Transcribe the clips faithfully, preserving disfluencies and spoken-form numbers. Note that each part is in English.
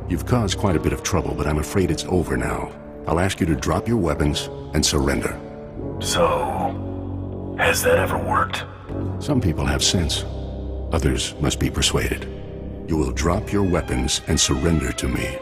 You've caused quite a bit of trouble, but I'm afraid it's over now. I'll ask you to drop your weapons and surrender. So, has that ever worked? Some people have sense. Others must be persuaded. You will drop your weapons and surrender to me.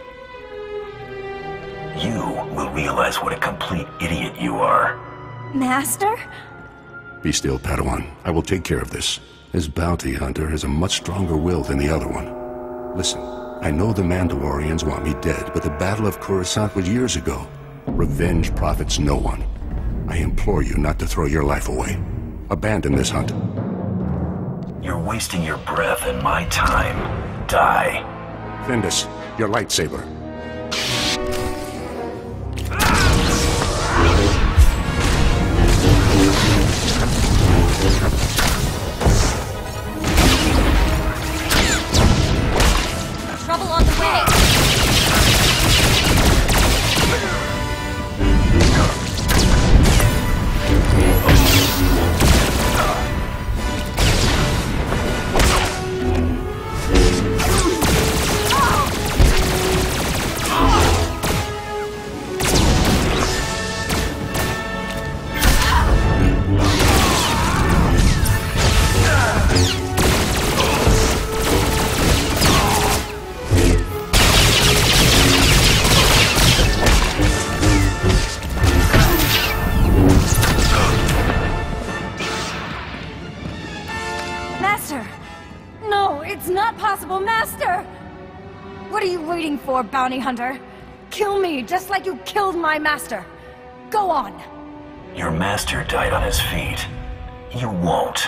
You will realize what a complete idiot you are. Master? Be still, Padawan. I will take care of this. This bounty hunter has a much stronger will than the other one. Listen, I know the Mandalorians want me dead, but the Battle of Coruscant was years ago. Revenge profits no one. I implore you not to throw your life away. Abandon this hunt. You're wasting your breath and my time. Die. Findus, your lightsaber. Trouble on the way! Master! No, it's not possible, Master! What are you waiting for, bounty hunter? Kill me, just like you killed my master. Go on! Your master died on his feet. You won't.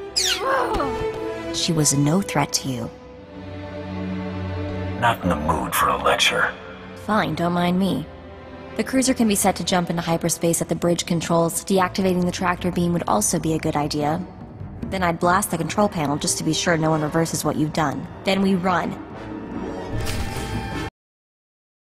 She was no threat to you. Not in the mood for a lecture. Fine, don't mind me. The cruiser can be set to jump into hyperspace at the bridge controls. Deactivating the tractor beam would also be a good idea. Then I'd blast the control panel just to be sure no one reverses what you've done. Then we run.